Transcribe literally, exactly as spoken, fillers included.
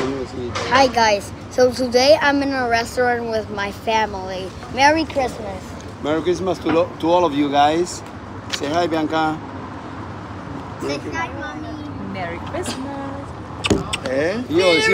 Hi guys, so today I'm in a restaurant with my family. Merry Christmas. Merry Christmas to, lo to all of you guys. Say hi, Bianca. Say hi, Mommy. Merry Christmas. Eh? Io,